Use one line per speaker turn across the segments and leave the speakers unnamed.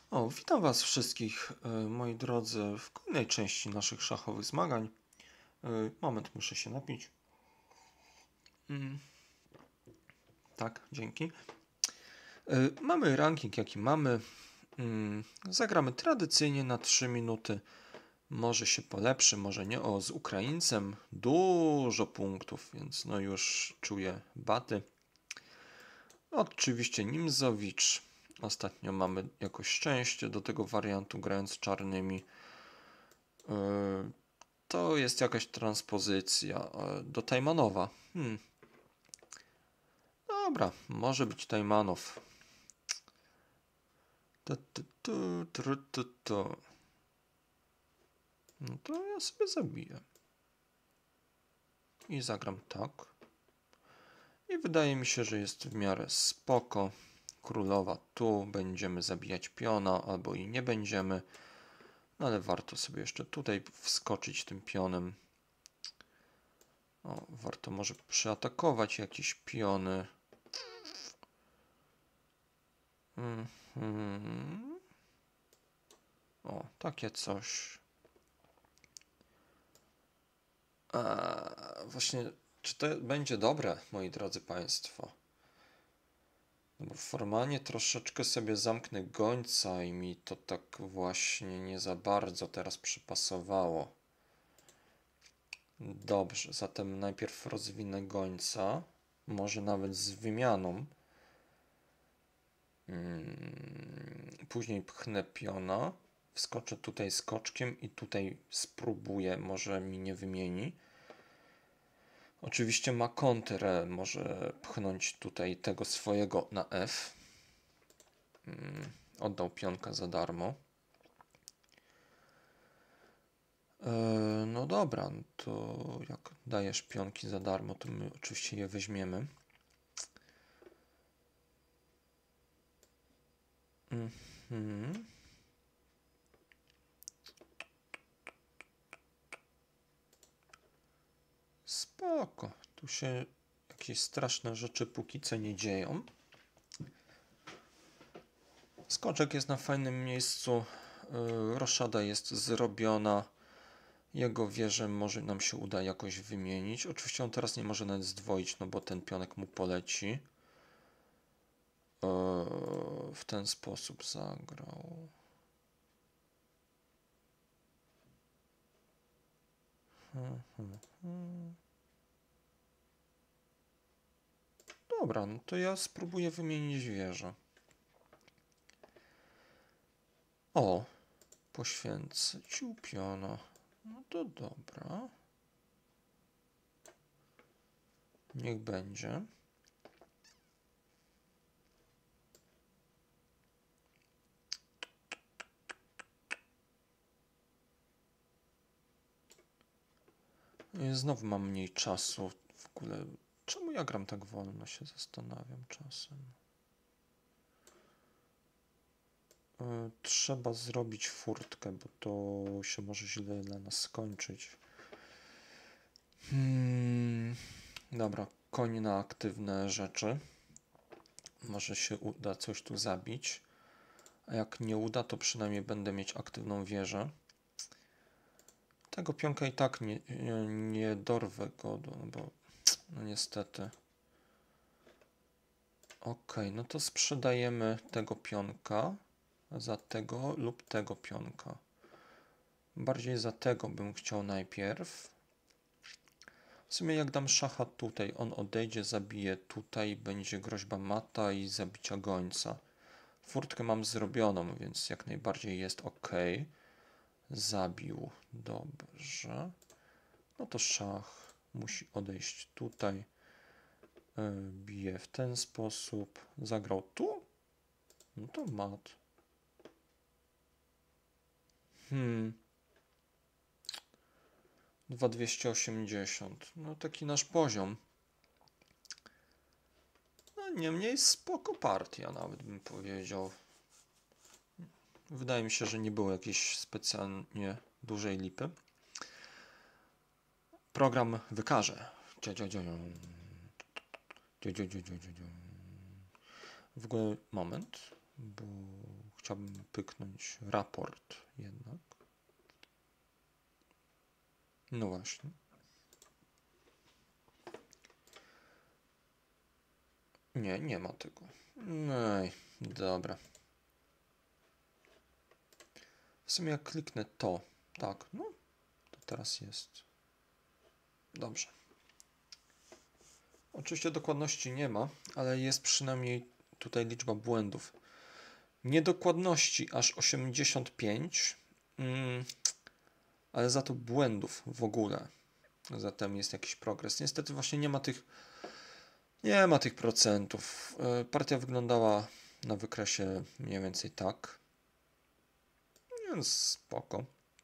Witam Was wszystkich, moi drodzy, w kolejnej części naszych szachowych zmagań. Moment, muszę się napić. Tak, dzięki. Mamy ranking, jaki mamy. Zagramy tradycyjnie na 3 minuty. Może się polepszy, może nie. Z Ukraińcem dużo punktów, więc no już czuję baty. Oczywiście Nimzowicz. Ostatnio mamy jakoś szczęście do tego wariantu, grając czarnymi. To jest jakaś transpozycja do Tajmanowa. Dobra, może być Tajmanow. No to ja sobie zabiję. I zagram tak. I wydaje mi się, że jest w miarę spoko. Królowa tu, będziemy zabijać piona, albo i nie będziemy. No ale warto sobie jeszcze tutaj wskoczyć tym pionem. Warto może przeatakować jakieś piony. Takie coś. Właśnie, czy to będzie dobre, moi drodzy Państwo? No bo formalnie troszeczkę sobie zamknę gońca i mi to tak właśnie nie za bardzo teraz przypasowało. Dobrze, zatem najpierw rozwinę gońca, może nawet z wymianą. Później pchnę piona, wskoczę tutaj skoczkiem i tutaj spróbuję, może mi nie wymieni. Oczywiście ma kontrę, może pchnąć tutaj tego swojego na F. Oddał pionka za darmo. No dobra, no to jak dajesz pionki za darmo, to my oczywiście je weźmiemy. Spoko. Tu się jakieś straszne rzeczy póki co nie dzieją. Skoczek jest na fajnym miejscu. Roszada jest zrobiona. Jego wieżę może nam się uda jakoś wymienić. Oczywiście on teraz nie może nawet zdwoić, no bo ten pionek mu poleci. W ten sposób zagrał. Dobra, no to ja spróbuję wymienić wieżę. Poświęcę piona. No to dobra. Niech będzie. I znowu mam mniej czasu. W ogóle, czemu ja gram tak wolno, się zastanawiam czasem. Trzeba zrobić furtkę, bo to się może źle dla nas skończyć. Dobra, koń na aktywne rzeczy. Może się uda coś tu zabić. A jak nie uda, to przynajmniej będę mieć aktywną wieżę. Tego pionka i tak nie dorwę go, bo no niestety. No to sprzedajemy tego pionka za tego lub tego pionka. Bardziej za tego bym chciał najpierw. W sumie jak dam szacha tutaj, on odejdzie, zabije tutaj, będzie groźba mata i zabicia gońca. Furtkę mam zrobioną, więc jak najbardziej jest ok. Zabił, dobrze. No to szach musi odejść tutaj. Bije w ten sposób. Zagrał tu? No to mat. 2280. No taki nasz poziom. No niemniej spoko partia, nawet bym powiedział. Wydaje mi się, że nie było jakiejś specjalnie dużej lipy. Program wykaże. W ogóle moment. bo chciałbym pyknąć raport jednak. No właśnie. Nie, nie ma tego. No i dobra. W sumie jak kliknę to, tak, no to teraz jest. Dobrze. Oczywiście dokładności nie ma, ale jest przynajmniej tutaj liczba błędów. Niedokładności aż 85, ale za to błędów w ogóle. Zatem jest jakiś progres. Niestety właśnie nie ma tych procentów. Partia wyglądała na wykresie mniej więcej tak. Więc spoko.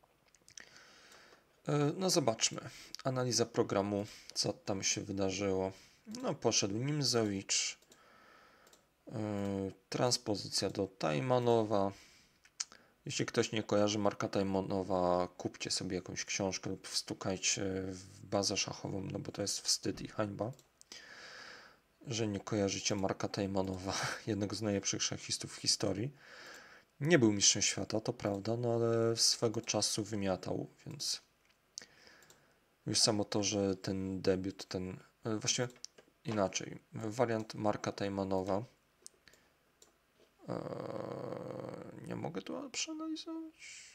No zobaczmy. Analiza programu, co tam się wydarzyło. No poszedł Nimzowicz. Transpozycja do Tajmanowa. Jeśli ktoś nie kojarzy Marka Tajmanowa, kupcie sobie jakąś książkę lub wstukajcie w bazę szachową, no bo to jest wstyd i hańba, że nie kojarzycie Marka Tajmanowa, jednego z najlepszych szachistów w historii. Nie był mistrzem świata, to prawda, no ale swego czasu wymiatał, więc już samo to, że ten debiut, właściwie inaczej, wariant Marka Tajmanowa, nie mogę tu przeanalizować.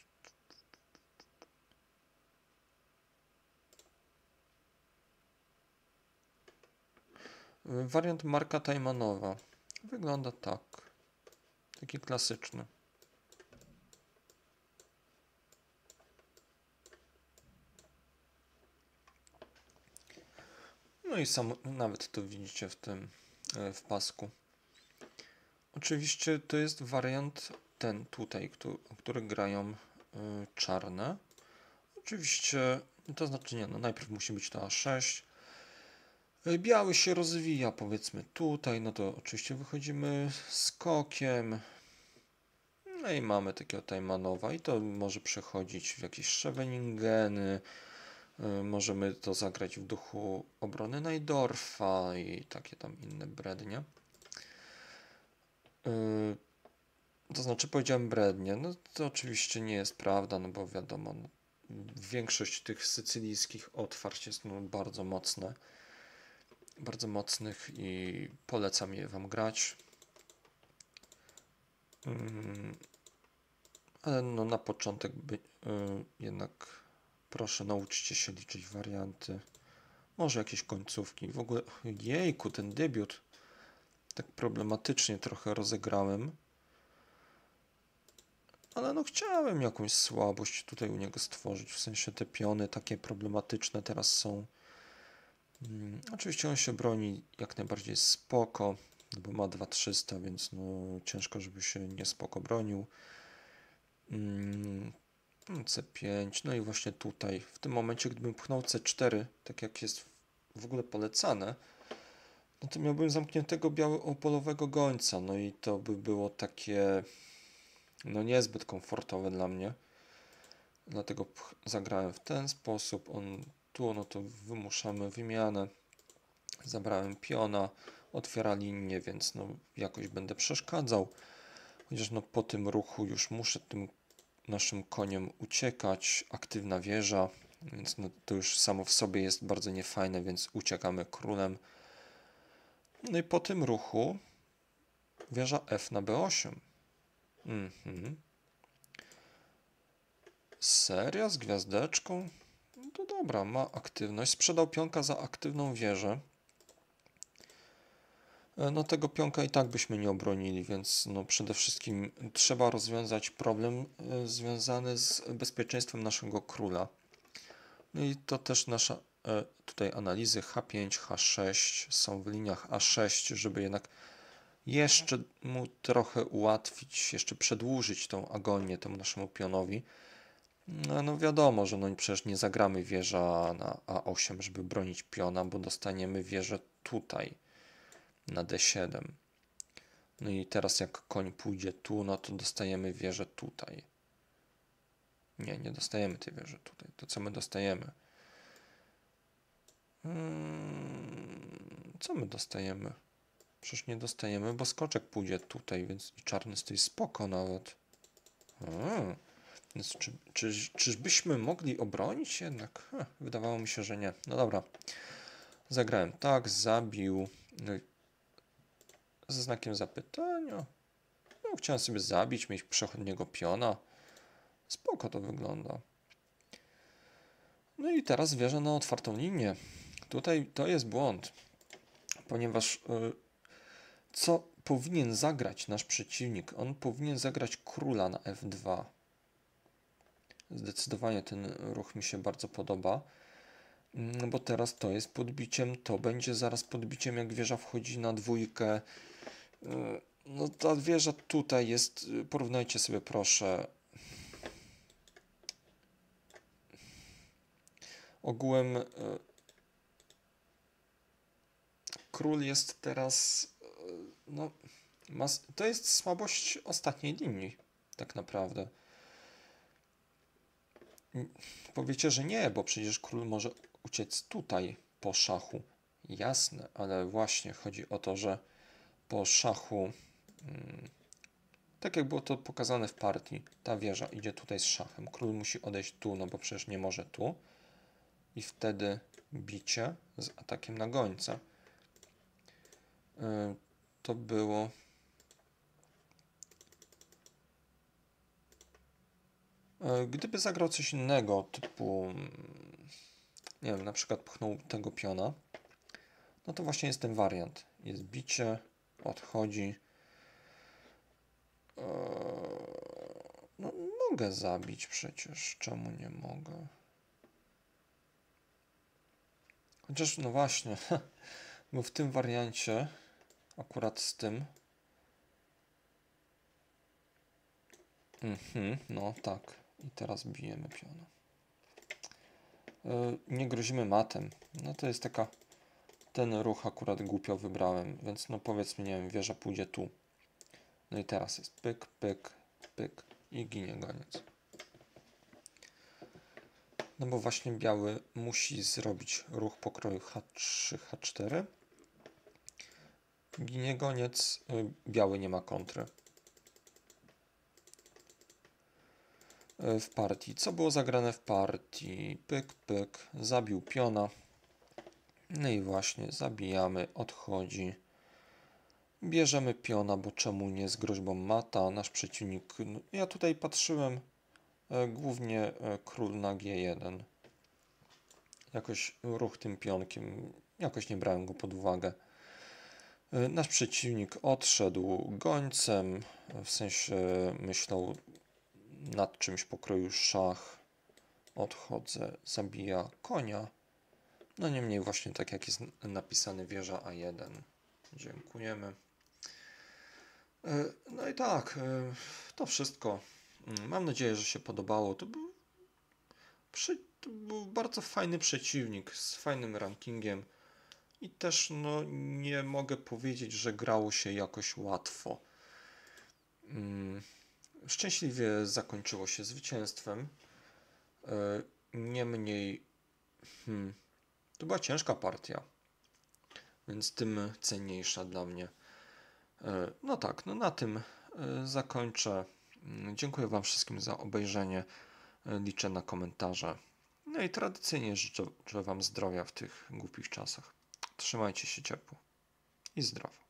Wariant Marka Tajmanowa wygląda tak. Taki klasyczny. No i nawet to widzicie w pasku. Oczywiście to jest wariant ten tutaj, który grają czarne. Oczywiście, to znaczy nie, no najpierw musi być to A6. Biały się rozwija, powiedzmy tutaj, no to oczywiście wychodzimy skokiem. No i mamy takiego Tajmanowa i to może przechodzić w jakieś Scheveningeny. Możemy to zagrać w duchu obrony Najdorfa i takie tam inne brednie. To znaczy powiedziałem brednie, no to oczywiście nie jest prawda, no bo wiadomo, no, większość tych sycylijskich otwarć jest bardzo mocne. Bardzo mocnych i polecam je wam grać. Ale no na początek jednak proszę nauczcie się liczyć warianty. Może jakieś końcówki. W ogóle, jejku, ten debiut tak problematycznie trochę rozegrałem. Ale no chciałem jakąś słabość tutaj u niego stworzyć. W sensie te piony takie problematyczne teraz są. Oczywiście on się broni jak najbardziej spoko, bo ma 2300, więc no ciężko, żeby się nie spoko bronił. C5, no i właśnie tutaj, w tym momencie, gdybym pchnął C4, tak jak jest w ogóle polecane, no to miałbym zamkniętego biało-opolowego gońca, no i to by było takie, no niezbyt komfortowe dla mnie. Dlatego zagrałem w ten sposób, no to wymuszamy wymianę, zabrałem piona, otwiera linię, więc no jakoś będę przeszkadzał, chociaż no po tym ruchu już muszę tym naszym koniem uciekać, aktywna wieża, więc no to już samo w sobie jest bardzo niefajne, więc uciekamy królem. No i po tym ruchu wieża F na B8. Seria z gwiazdeczką? No to dobra, ma aktywność. Sprzedał pionka za aktywną wieżę. No tego pionka i tak byśmy nie obronili, więc no przede wszystkim trzeba rozwiązać problem związany z bezpieczeństwem naszego króla. No i to też nasze tutaj analizy H5, H6 są w liniach A6, żeby jednak jeszcze mu trochę ułatwić, jeszcze przedłużyć tą agonię temu naszemu pionowi. No wiadomo, że no przecież nie zagramy wieża na A8, żeby bronić piona, bo dostaniemy wieżę tutaj na D7. No i teraz jak koń pójdzie tu, no to dostajemy wieżę tutaj. Nie dostajemy tej wieży tutaj. To co my dostajemy? Co my dostajemy? Przecież nie dostajemy, bo skoczek pójdzie tutaj, więc i czarny stoi spoko nawet. Więc czyżbyśmy mogli obronić jednak? Wydawało mi się, że nie. No dobra. Zagrałem tak, zabił. Ze znakiem zapytania. No, chciałem sobie zabić, mieć przechodniego piona. Spoko to wygląda. No i teraz wierzę na otwartą linię. Tutaj to jest błąd, ponieważ co powinien zagrać nasz przeciwnik? On powinien zagrać króla na F2. Zdecydowanie ten ruch mi się bardzo podoba, no bo teraz to jest podbiciem, to będzie zaraz podbiciem, jak wieża wchodzi na dwójkę. No ta wieża tutaj jest, porównajcie sobie proszę. Ogółem król jest teraz, no to jest słabość ostatniej linii, tak naprawdę. Powiecie, że nie, bo przecież król może uciec tutaj po szachu. Jasne, ale właśnie chodzi o to, że po szachu, tak jak było to pokazane w partii, ta wieża idzie tutaj z szachem. Król musi odejść tu, no bo przecież nie może tu. I wtedy bicie z atakiem na gońca. To było... Gdyby zagrał coś innego, typu, nie wiem, na przykład pchnął tego piona, no to właśnie jest ten wariant. Jest bicie, odchodzi. No, mogę zabić przecież. Czemu nie mogę? Chociaż, no właśnie, bo w tym wariancie, akurat z tym, no tak, i teraz bijemy piona. Nie grozimy matem. No to jest taka, ten ruch akurat głupio wybrałem, więc no powiedzmy, nie wiem, wieża pójdzie tu. No i teraz jest pyk, pyk, pyk i ginie goniec. No bo właśnie biały musi zrobić ruch pokroju H3, H4. Ginie goniec, biały nie ma kontry. W partii. Co było zagrane w partii? Pyk, pyk, zabił piona. No i właśnie zabijamy, odchodzi. Bierzemy piona, bo czemu nie, z groźbą mata. Nasz przeciwnik, no, ja tutaj patrzyłem głównie król na G1. Jakoś ruch tym pionkiem, jakoś nie brałem go pod uwagę. Nasz przeciwnik odszedł gońcem, w sensie myślał nad czymś pokroju szach. Odchodzę, zabija konia. No niemniej właśnie tak jak jest napisane wieża A1. Dziękujemy. No i tak, to wszystko. Mam nadzieję, że się podobało. To był bardzo fajny przeciwnik z fajnym rankingiem. I też no, nie mogę powiedzieć, że grało się jakoś łatwo. Szczęśliwie zakończyło się zwycięstwem. Niemniej to była ciężka partia, więc tym cenniejsza dla mnie. No tak, no na tym zakończę. Dziękuję Wam wszystkim za obejrzenie. Liczę na komentarze. No i tradycyjnie życzę Wam zdrowia w tych głupich czasach. Trzymajcie się ciepło i zdrowo.